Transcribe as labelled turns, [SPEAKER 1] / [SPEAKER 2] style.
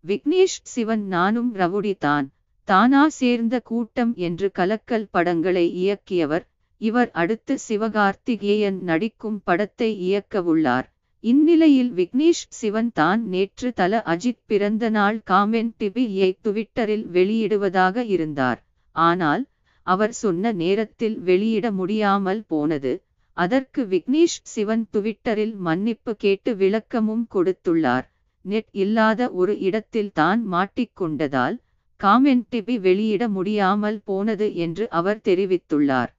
[SPEAKER 1] விக்னேஷ் சிவன் நானும் ரவுடி தான் தானா சேர்ந்த கூட்டம் என்று கலக்கல் படங்களை இயக்கியவர். இவர் அடுத்து சிவகார்த்திகேயன் நடிக்கும் படத்தை இயக்கவுள்ளார். இந்நிலையில் விக்னேஷ் சிவன் தான் நேற்று தல அஜித் பிறந்த நாள் காமென்ட்ரியை ட்விட்டரில் வெளியிடுவதாக இருந்தார். ஆனால் அவர் சொன்ன நேரத்தில் வெளியிட முடியாமல் போனது. அதற்கு விக்னேஷ் சிவன் ட்விட்டரில் மன்னிப்பு கேட்டு விளக்கமும் கொடுத்துள்ளார். நெட் இல்லாத ஒரு இடத்தில் தான் மாட்டிக்கொண்டதால் காமென்ட்ரி வெளியிட முடியாமல் போனது என்று அவர் தெரிவித்துள்ளார்.